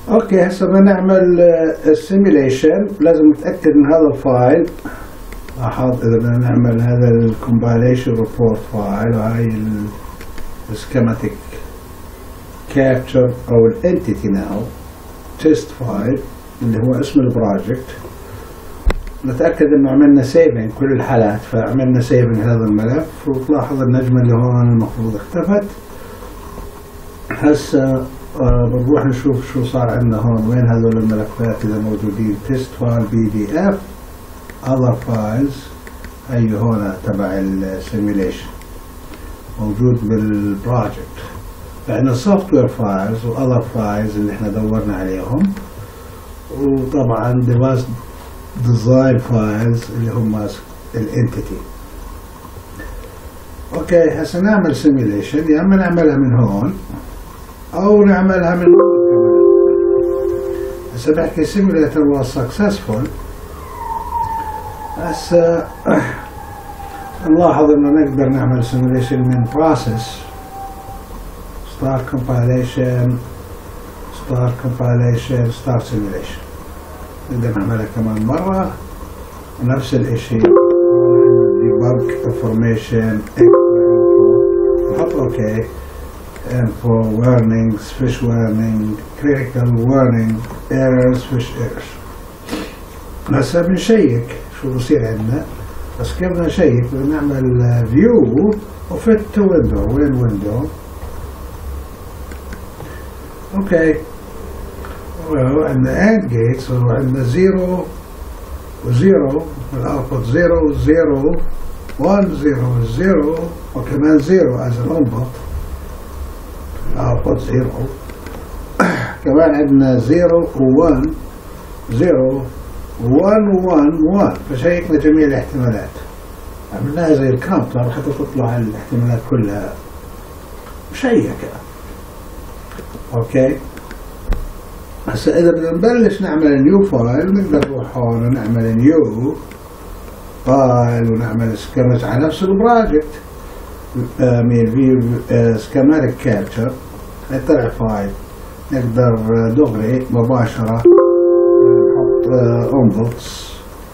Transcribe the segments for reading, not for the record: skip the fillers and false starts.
اوكي هسه بنعمل السيميليشن. لازم نتأكد من هذا الفايل. لاحظ اذا بدنا نعمل هذا الكومبايليشن ريبورت فايل وهي السكيماتيك كابتشر او الانتيتي ناو تيست فايل اللي هو اسم البروجكت. نتأكد انه عملنا سيفنج كل الحالات، فعملنا سيفنج هذا الملف. وتلاحظ النجمة اللي هون المفروض اختفت. هسه بنروح نشوف شو صار عندنا هون، وين هذول الملفات اذا موجودين. تيست فايل PDF other files هي هون تبع السيميليشن موجود بالبروجكت. فعندنا سوفت وير فايلز واذر فايلز اللي احنا دورنا عليهم، وطبعا ديفايس ديزاين فايلز اللي هم الانتيتي. اوكي هسه نعمل سيميليشن، يا اما نعملها من هون او نعملها من هون. هسه بحكي سيميليتر was successful. هسه نلاحظ انه نقدر نعمل سيميليشن من process start compilation start simulation. نقدر نعملها كمان مرة نفس الاشي. debug information نحط اوكي info warnings fish warning critical warning errors fish errors. هسه بنشيك شو بصير عندنا. بس كيف بدنا نشيك؟ بدنا نعمل view وفت to window. وين window؟ اوكي عندنا AND gates وعندنا 0 و0 والاوتبوت 0 0 1 0 0 وكمان 0 as an input. الاوتبوت 0 كمان عندنا 0 و1 0 1 1 1. فشيكنا جميع الاحتمالات، عملناها زي الكاونتر حتى تطلع الاحتمالات كلها مشيكة. اوكي هسه اذا بدنا نبلش نعمل نيو فايل نقدر نروح هون ونعمل نيو فايل ونعمل سكيمات على نفس البروجكت من في سكيماتيك كابتشر. طلع فايل نقدر دغري مباشرة نحط انبوتس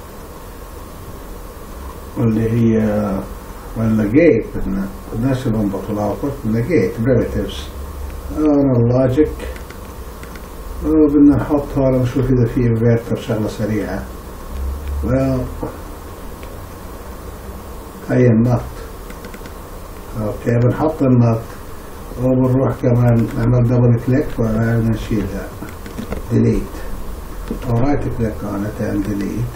واللي هي ولا جيت. بدناش الانبوت والاوتبوت، بدنا جيت بريمتيفز لوجيك. بدنا نحط هون نشوف اذا في انفرتر شغله سريعه. هي النط. اوكي بنحط النط وبنروح كمان نعمل دبل كليك وبدنا نشيلها ديليت او رايت كليك اون ديليت.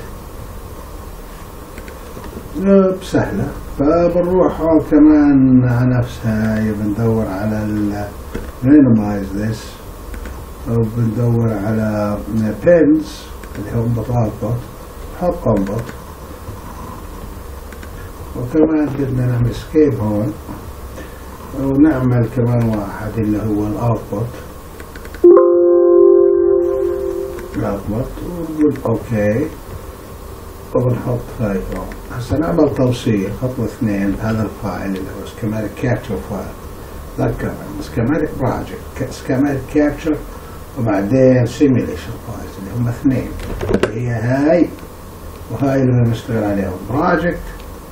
بسهله. فبنروح هون كمان على نفسها بندور على minimize this وبندور على pins اللي هو انبط اوتبوت. نحط انبط وكمان بدنا نعمل اسكيب هون ونعمل كمان واحد اللي هو الاوتبوت ونقول اوكي وبنحط هاي هون. هسه نعمل توصيل خطوة 2 هذا الفايل اللي هو سكيماتيك كابتشر فايل. ذكر سكيماتيك بروجكت سكيماتيك كابتشر وبعدين سيميليشن فايلز اللي هم 2 اللي هي هاي وهاي اللي بدنا نشتغل عليهم بروجكت.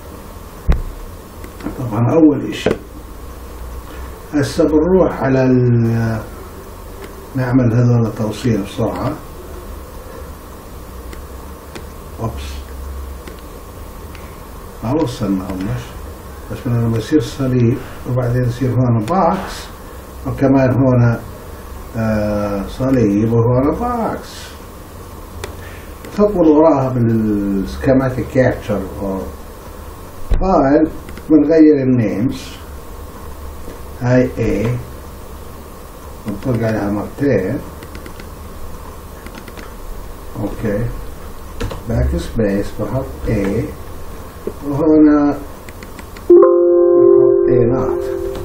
طبعا اول اشي هسه بنروح على نعمل هذول توصيل بسرعة. اوبس ما وصلناهم بس لما يصير صليب وبعدين يصير هون باكس وكمان هون صليب وهون باكس. الخطوة اللي وراها بالسكيماتيك كابتشر فايل بنغير النيمز. هاي A بنطلق عليها مرتين. اوكي باك سبيس بحط A وهنا بحط A نوت.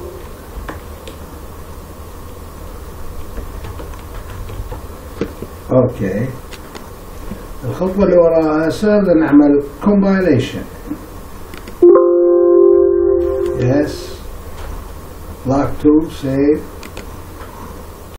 اوكي الخطوة اللي وراها هسه بدنا نعمل compilation. yes block 2 save